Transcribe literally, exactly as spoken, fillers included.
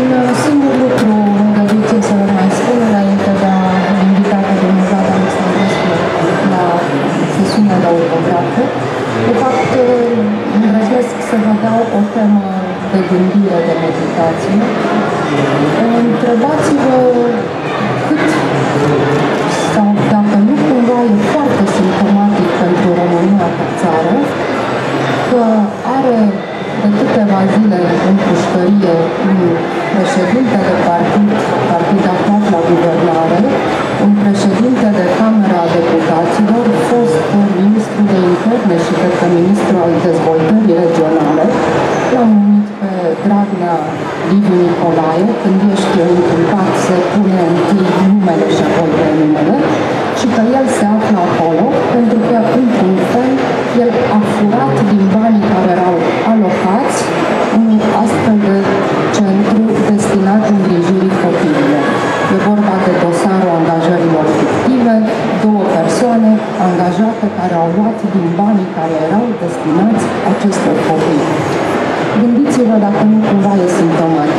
Un singur lucru îngăduiți să vă mai spun înainte de a invita pe domnul Vlad Alexandrescu la sesiunea de autografe. De fapt, îndrăznesc să vă dau o temă de gândire, de meditație. Întrebați-vă cât, sau dacă nu cumva e foarte simptomatic pentru România ca țară, că are de câteva zile în pușcărie un președinte de partid, partid aflat la guvernare, un președinte de Camera Deputaților, fost ministru de interne și cred că ministru al dezvoltării regionale. L-am numit pe Dragnea Liviu Nicolae. Când ești inculpat se pune întâi numele și apoi numele, și că el se află acolo pentru că, într-un fel, el a furat din banii care erau alocați un astfel de centru destinat îngrijirii copiilor. E vorba de dosarul angajărilor fictive, două persoane angajate care au luat din banii care erau destinați acestor copii. Gândiți-vă dacă nu cumva e simptomatic.